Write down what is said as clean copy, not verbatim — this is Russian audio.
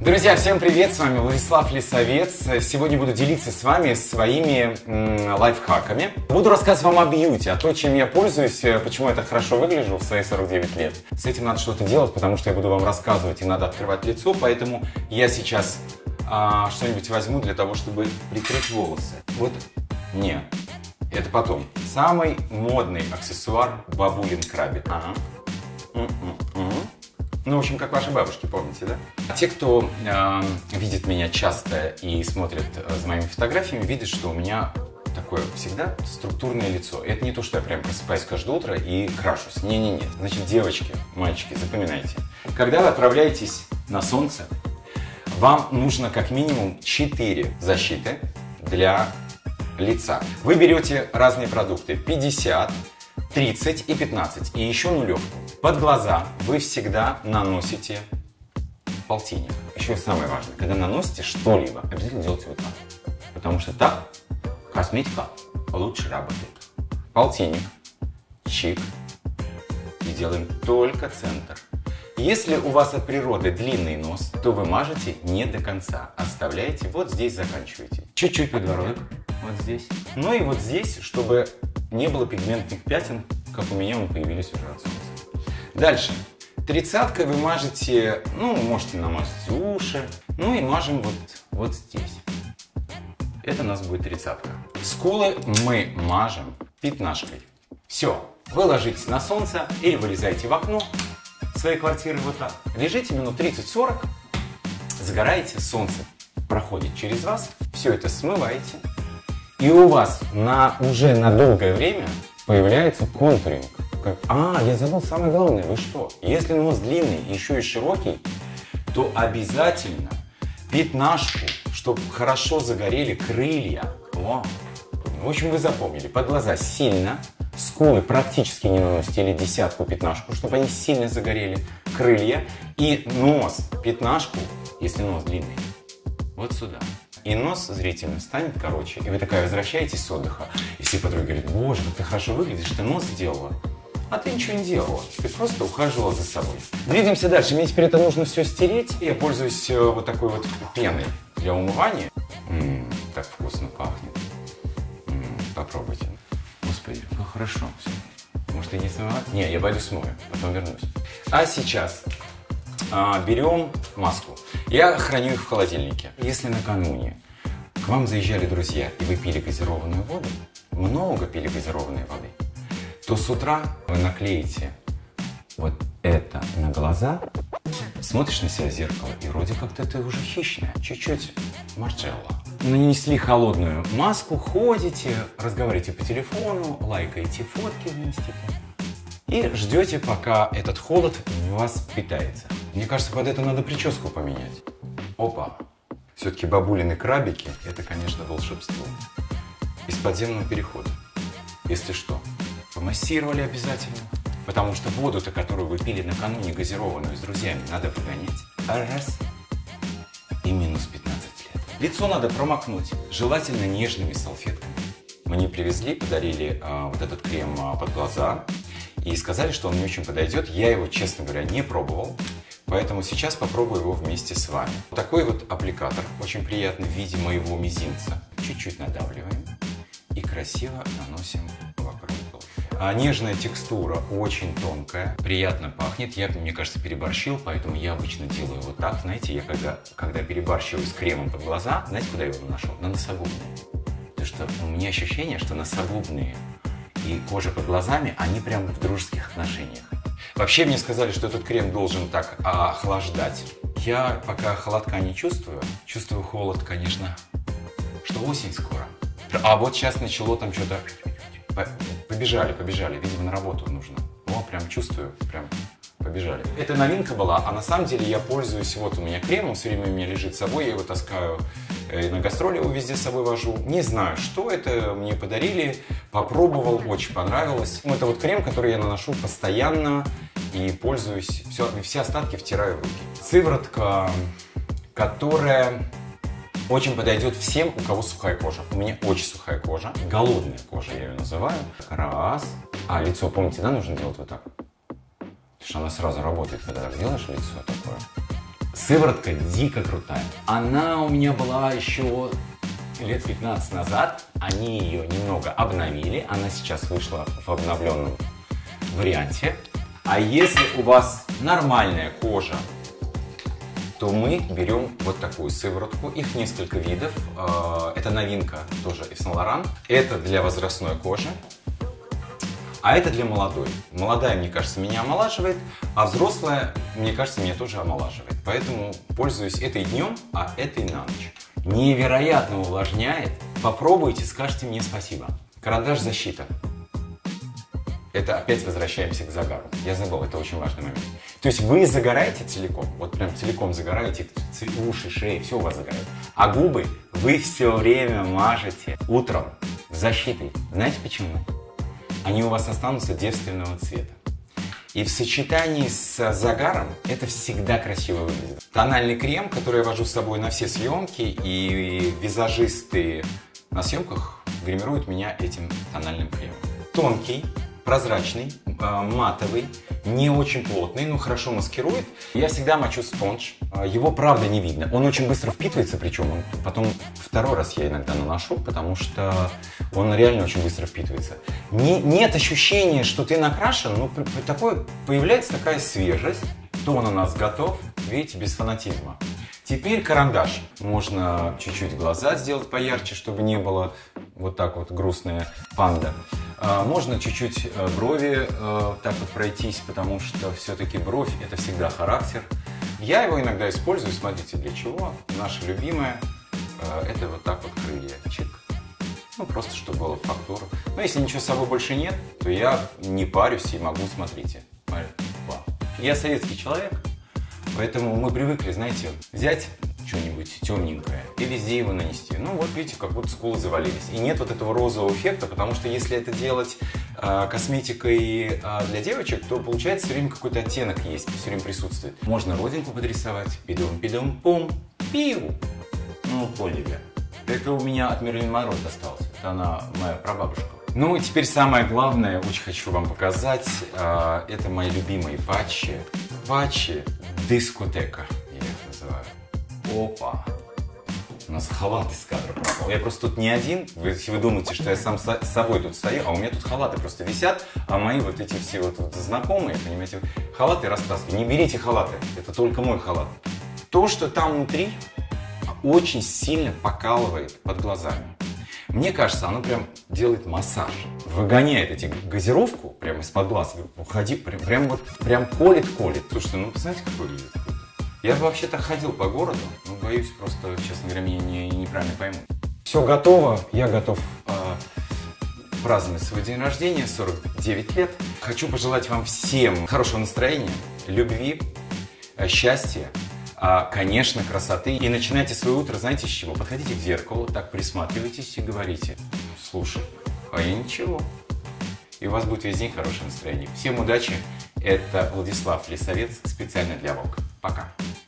Друзья, всем привет! С вами Владислав Лисовец. Сегодня буду делиться с вами своими лайфхаками. Буду рассказывать вам о бьюти, о том, чем я пользуюсь, почему я так хорошо выгляжу в свои 49 лет. С этим надо что-то делать, потому что я буду вам рассказывать, и надо открывать лицо, поэтому я сейчас что-нибудь возьму для того, чтобы прикрыть волосы. Вот, не, это потом. Самый модный аксессуар бабулин крабик. Ну, в общем, как ваши бабушки, помните, да? Те, кто видит меня часто и смотрит за моими фотографиями, видят, что у меня такое всегда структурное лицо. Это не то, что я прям просыпаюсь каждое утро и крашусь. Не-не-не. Значит, девочки, мальчики, запоминайте. Когда вы отправляетесь на солнце, вам нужно как минимум 4 защиты для лица. Вы берете разные продукты. 50, 30 и 15. И еще нулевку. Под глаза вы всегда наносите полтинник. Еще и самое важное, когда наносите что-либо, обязательно делайте вот так. Потому что так косметика лучше работает. Полтинник, чик. И делаем только центр. Если у вас от природы длинный нос, то вы мажете не до конца. Оставляете, вот здесь заканчиваете. Чуть-чуть подбородок, вот здесь. Ну и вот здесь, чтобы не было пигментных пятен, как у меня, появились уже от солнца. Дальше. 30-кой вы мажете, ну, можете намазать уши. Ну и мажем вот здесь. Это у нас будет 30-ка. Скулы мы мажем пятнашкой. Все. Вы ложитесь на солнце или вылезаете в окно своей квартиры вот так. Лежите минут 30-40, загораете, солнце проходит через вас, все это смываете. И у вас уже на долгое время появляется контуринг. Я забыл самое главное, вы что? Если нос длинный, еще и широкий, то обязательно пятнашку, чтобы хорошо загорели крылья. О. В общем, вы запомнили, под глаза сильно, скулы практически не наносите, или 10-ку, пятнашку, чтобы они сильно загорели, крылья и нос, пятнашку, если нос длинный, вот сюда. И нос зрительно станет короче, и вы такая возвращаетесь с отдыха, и все подруги говорят: боже, как ты хорошо выглядишь, ты нос сделала. А ты ничего не делала, ты просто ухаживала за собой. Двигаемся дальше. Мне теперь это нужно все стереть. Я пользуюсь вот такой вот пеной для умывания. Так вкусно пахнет. Попробуйте. Господи, как хорошо все. Может, я не смываю? Не, я пойду смою, потом вернусь. А сейчас берем маску. Я храню их в холодильнике. Если накануне к вам заезжали друзья, и вы пили газированную воду, много пили газированной воды, то с утра вы наклеите вот это на глаза, смотришь на себя в зеркало, и вроде как-то ты уже хищная, чуть-чуть Марджелло. Нанесли холодную маску, ходите, разговариваете по телефону, лайкаете фотки в инстите и ждете, пока этот холод в вас питается. Мне кажется, под это надо прическу поменять. Опа! Все-таки бабулины крабики – это, конечно, волшебство. Из подземного перехода. Если что. Помассировали обязательно, потому что воду-то, которую вы пили накануне газированную с друзьями, надо выгонять. Раз. И минус 15 лет. Лицо надо промокнуть, желательно нежными салфетками. Мне привезли, подарили вот этот крем под глаза и сказали, что он не очень подойдет. Я его, честно говоря, не пробовал, поэтому сейчас попробую его вместе с вами. Вот такой вот аппликатор, очень приятный, в виде моего мизинца. Чуть-чуть надавливаем и красиво наносим вокруг. Нежная текстура, очень тонкая, приятно пахнет. Я, мне кажется, переборщил, поэтому я обычно делаю вот так. Знаете, я когда перебарщиваю с кремом под глаза, знаете, куда я его нашел? На носогубные. Потому что у меня ощущение, что носогубные и кожа под глазами, они прям в дружеских отношениях. Вообще мне сказали, что этот крем должен так охлаждать. Я пока холодка не чувствую. Чувствую холод, конечно, что осень скоро. А вот сейчас начало там что-то... Побежали, видимо, на работу нужно. О, прям чувствую, прям побежали. Это новинка была, а на самом деле я пользуюсь, вот у меня крем, он все время у меня лежит с собой, я его таскаю на гастроли, его везде с собой вожу. Не знаю, что это, мне подарили, попробовал, очень понравилось. Это вот крем, который я наношу постоянно и пользуюсь, все остатки втираю в руки. Сыворотка, которая... очень подойдет всем, у кого сухая кожа. У меня очень сухая кожа, голодная кожа, я ее называю. Раз. Лицо, помните, да, нужно делать вот так? Потому что она сразу работает, когда так делаешь лицо такое. Сыворотка дико крутая. Она у меня была еще лет 15 назад. Они ее немного обновили. Она сейчас вышла в обновленном варианте. А если у вас нормальная кожа, то мы берем вот такую сыворотку. Их несколько видов. Это новинка тоже Yves Saint Laurent. Это для возрастной кожи, а это для молодой. Молодая, мне кажется, меня омолаживает, а взрослая, мне кажется, меня тоже омолаживает. Поэтому пользуюсь этой днем, а этой на ночь. Невероятно увлажняет. Попробуйте, скажите мне спасибо. Карандаш защита. Это опять возвращаемся к загару. Я забыл, это очень важный момент. То есть вы загораете целиком, вот прям целиком загораете, уши, шеи, все у вас загорает. А губы вы все время мажете утром защитой. Знаете почему? Они у вас останутся девственного цвета. И в сочетании с загаром это всегда красиво выглядит. Тональный крем, который я вожу с собой на все съемки, и визажисты на съемках гримируют меня этим тональным кремом. Тонкий, прозрачный, матовый, не очень плотный, но хорошо маскирует. Я всегда мочу спонж. Его, правда, не видно. Он очень быстро впитывается, причем потом второй раз я иногда наношу, потому что он реально очень быстро впитывается. Нет ощущения, что ты накрашен, но появляется такая свежесть. Тон у нас готов, видите, без фанатизма. Теперь карандаш. Можно чуть-чуть глаза сделать поярче, чтобы не было вот так вот грустная панда. Можно чуть-чуть брови так вот пройтись, потому что все-таки бровь — это всегда характер. Я его иногда использую, смотрите, для чего. Наша любимая — это вот так вот крылья. Чик. Ну, просто чтобы было фактуру. Но если ничего с собой больше нет, то я не парюсь и могу, смотрите. Я советский человек, поэтому мы привыкли, знаете, взять что-нибудь темненькое и везде его нанести. Ну вот видите, как будто скулы завалились. И нет вот этого розового эффекта, потому что если это делать косметикой для девочек, то получается все время какой-то оттенок есть, все время присутствует. Можно родинку подрисовать. Пидум-пидум-пум, пиу. Ну, Оливия. Это у меня от Мэрилин Монро досталось. Это она моя прабабушка. Ну и теперь самое главное, очень хочу вам показать. Это мои любимые патчи. Патчи дискотека, я их называю. Опа! У нас халат из кадра пропал. Я просто тут не один. Если вы думаете, что я сам с собой тут стою, а у меня тут халаты просто висят, а мои вот эти все вот знакомые, понимаете, халаты растаскивают. Не берите халаты, это только мой халат. То, что там внутри, очень сильно покалывает под глазами. Мне кажется, оно прям делает массаж. Выгоняет эти газировку прямо из-под глаз. Уходи, прям колет. Слушайте, ну посмотрите, какой выглядит. Я бы вообще-то ходил по городу, но боюсь, просто, честно говоря, меня неправильно поймут. Все готово, я готов праздновать свой день рождения, 49 лет. Хочу пожелать вам всем хорошего настроения, любви, счастья, конечно, красоты. И начинайте свое утро, знаете, с чего? Подходите к зеркалу, так присматривайтесь и говорите: слушай, а я ничего. И у вас будет весь день хорошее настроение. Всем удачи. Это Владислав Лисовец специально для Vogue. Пока.